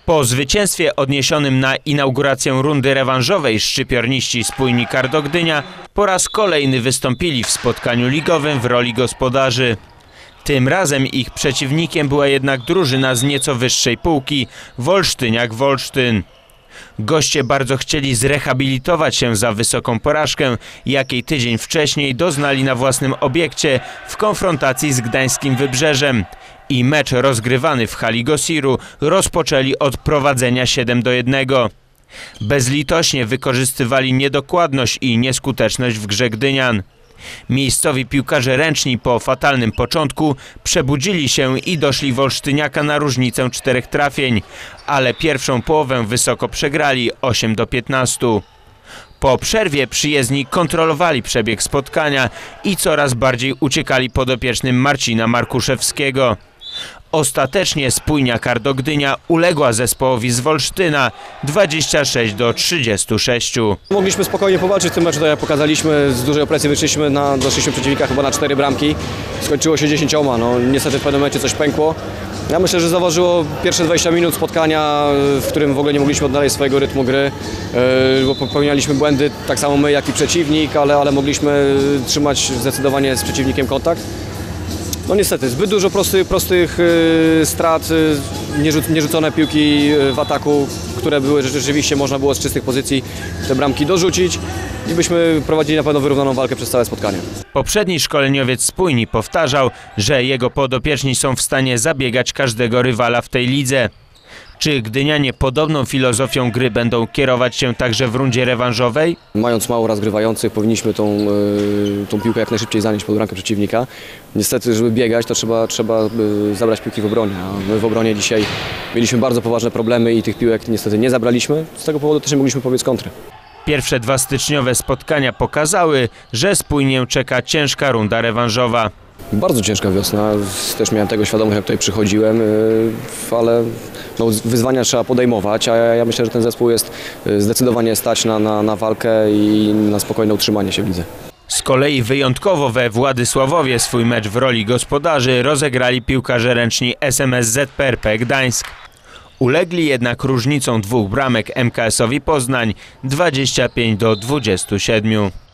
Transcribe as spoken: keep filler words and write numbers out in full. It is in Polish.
Po zwycięstwie odniesionym na inaugurację rundy rewanżowej szczypiorniści Spójni Cardo Gdynia po raz kolejny wystąpili w spotkaniu ligowym w roli gospodarzy. Tym razem ich przeciwnikiem była jednak drużyna z nieco wyższej półki – Wolsztyniak-Wolsztyn. Goście bardzo chcieli zrehabilitować się za wysoką porażkę, jakiej tydzień wcześniej doznali na własnym obiekcie w konfrontacji z gdańskim Wybrzeżem. I mecz rozgrywany w hali Gosiru rozpoczęli od prowadzenia siedem do jednego. Bezlitośnie wykorzystywali niedokładność i nieskuteczność w grze gdynian. Miejscowi piłkarze ręczni po fatalnym początku przebudzili się i doszli Wolsztyniaka na różnicę czterech trafień, ale pierwszą połowę wysoko przegrali osiem do piętnastu. Po przerwie przyjezdni kontrolowali przebieg spotkania i coraz bardziej uciekali podopiecznym Marcina Markuszewskiego. Ostatecznie Spójnia Cardo Gdynia uległa zespołowi z Wolsztyna dwadzieścia sześć do trzydziestu sześciu. Mogliśmy spokojnie powalczyć w tym meczu, to jak pokazaliśmy, z dużej opresji wyszliśmy, na, doszliśmy przeciwnika chyba na cztery bramki, skończyło się dziesięcioma, no niestety w pewnym momencie coś pękło. Ja myślę, że zaważyło pierwsze dwadzieścia minut spotkania, w którym w ogóle nie mogliśmy odnaleźć swojego rytmu gry, bo popełnialiśmy błędy, tak samo my jak i przeciwnik, ale, ale mogliśmy trzymać zdecydowanie z przeciwnikiem kontakt. No niestety, zbyt dużo prostych, prostych yy, strat, yy, nierzuc nierzucone piłki yy, w ataku, które były, że rzeczywiście można było z czystych pozycji te bramki dorzucić i byśmy prowadzili na pewno wyrównaną walkę przez całe spotkanie. Poprzedni szkoleniowiec Spójni powtarzał, że jego podopieczni są w stanie zabiegać każdego rywala w tej lidze. Czy gdynianie podobną filozofią gry będą kierować się także w rundzie rewanżowej? Mając mało rozgrywających, powinniśmy tą, yy, tą piłkę jak najszybciej zanieść pod bramkę przeciwnika. Niestety, żeby biegać, to trzeba, trzeba yy, zabrać piłki w obronie. A my w obronie dzisiaj mieliśmy bardzo poważne problemy i tych piłek niestety nie zabraliśmy. Z tego powodu też nie mogliśmy pobiec kontry. Pierwsze dwa styczniowe spotkania pokazały, że Spójnię czeka ciężka runda rewanżowa. Bardzo ciężka wiosna, też miałem tego świadomość, jak tutaj przychodziłem, ale no, wyzwania trzeba podejmować, a ja myślę, że ten zespół jest zdecydowanie stać na, na, na walkę i na spokojne utrzymanie się w lidze. Z kolei wyjątkowo we Władysławowie swój mecz w roli gospodarzy rozegrali piłkarze ręczni S M S Z P R P Gdańsk. Ulegli jednak różnicą dwóch bramek M K S owi Poznań dwadzieścia pięć do dwudziestu siedmiu.